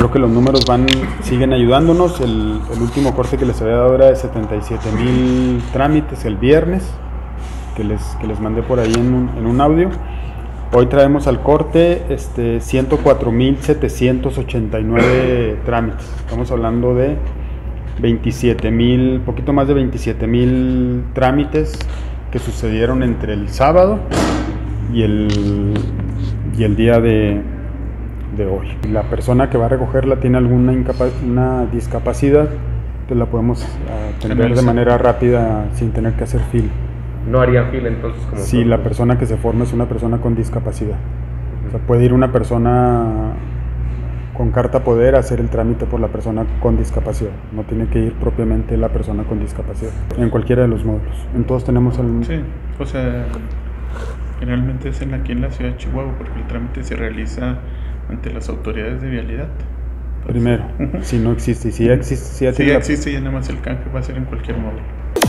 Creo que los números siguen ayudándonos. El último corte que les había dado era de 77,000 trámites el viernes, que les mandé por ahí en un audio. Hoy traemos al corte 104,789 trámites. Estamos hablando de 27,000, poquito más de 27,000 trámites que sucedieron entre el sábado y el día de hoy. La persona que va a recogerla tiene alguna una discapacidad, entonces la podemos atender de manera rápida sin tener que hacer fila. ¿No haría fila entonces? Sí, la persona que se forma es una persona con discapacidad. O sea, puede ir una persona con carta poder a hacer el trámite por la persona con discapacidad. No tiene que ir propiamente la persona con discapacidad. En cualquiera de los módulos. En todos tenemos el... Sí, o sea, generalmente es aquí en la ciudad de Chihuahua, porque el trámite se realiza ante las autoridades de vialidad. Entonces, primero, si no existe. Y si ya existe, si ya existe, ya nada más el canje va a ser en cualquier módulo.